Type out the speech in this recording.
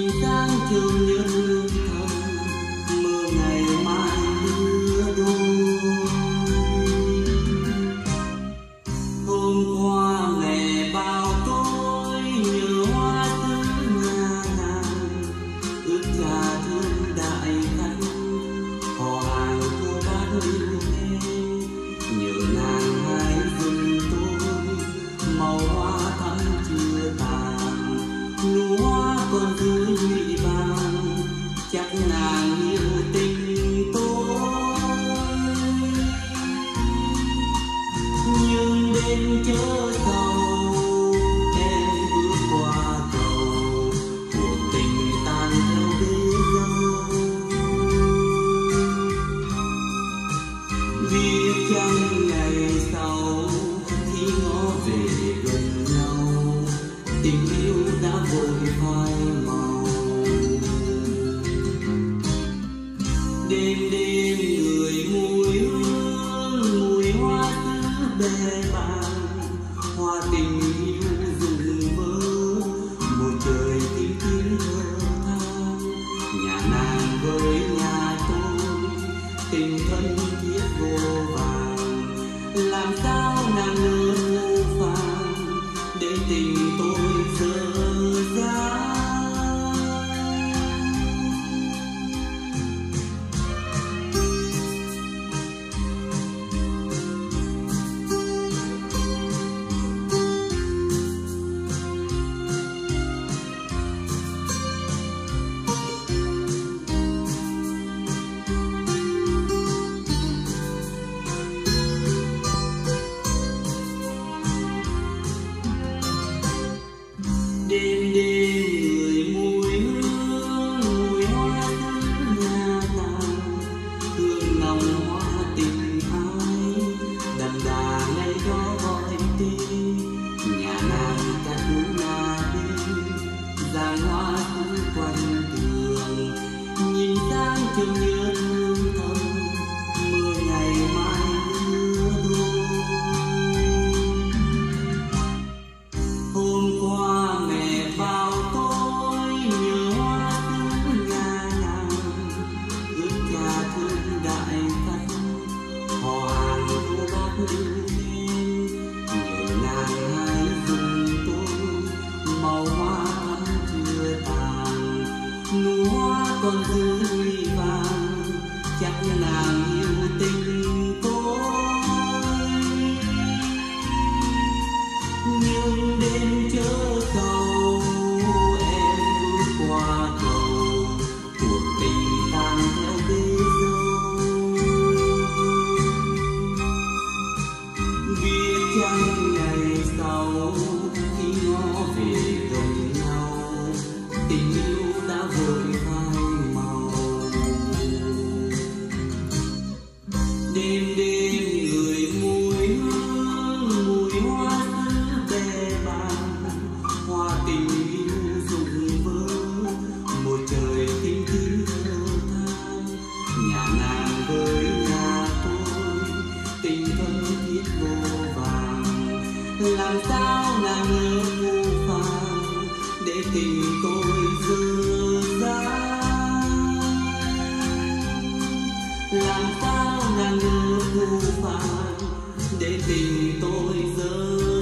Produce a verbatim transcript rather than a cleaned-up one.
nhìn sang trường nhớ thương thầm mơ ngày mai mưa đôi. Hôm qua mẹ bảo tôi nhớ hoa tứ nhà nàng, ước cha thương đại khách họ hàng cô bác yêu em, nhớ nàng hãy dùm tôi màu hoa thắm chưa tàn, nụ hoa còn giữ nhụy vàng, chắc nàng yêu tình tôi. Nhưng đêm chớ sầu em bước qua cầu, cuộc tình tan theo bể dâu. Biết chăng ngày sau khi ngó về gần nhau, tình yêu đã vội phai màu. Đêm đêm người mùi hương mùi hoa tứ bè bàng, hoa tình yêu rụng vỡ một trời tím tím thơ than. Nhà nàng với nhà tôi tình thân thiết vô vàng, làm sao nàng nỡ ngu phàng để tình tôi dở dang. Đêm đêm người mùi hương mùi hoa tứ nhà nàng, hương nồng hoa tình ai đậm đà ngày đó gọi tên. Nhà nàng cách nhà đi dàn hoa cứ quanh đường, nhìn sang chừng nhớ thương thầm mưa ngày mai mưa đôi. Hôm qua mẹ bảo tôi nhớ hoa tứ nhà nàng, ước cha thương đại khách họ hàng cô bác yêu em, nhớ nàng hãy dùm tôi màu hoa thắm chưa tàn, nụ hoa còn giữ nhụy vàng, chắc nàng yêu tình tôi. Nhưng đêm chớ sầu em bước qua cầu, cuộc tình tan theo bể dâu. Biết chăng ngày sau khi ngó về gần nhau, tình yêu đã vội phai màu. Đêm đêm người mùi hương mùi hoa tứ bè bàng, hoa tình yêu rụng vỡ một trời tím tím thơ than. Nhà nàng với nhà tôi tình thân thiết vô vàng, làm sao nàng nỡ ngu phàng để tình tôi dở dang. Làm sao nàng nỡ ngu phàng để tình tôi dở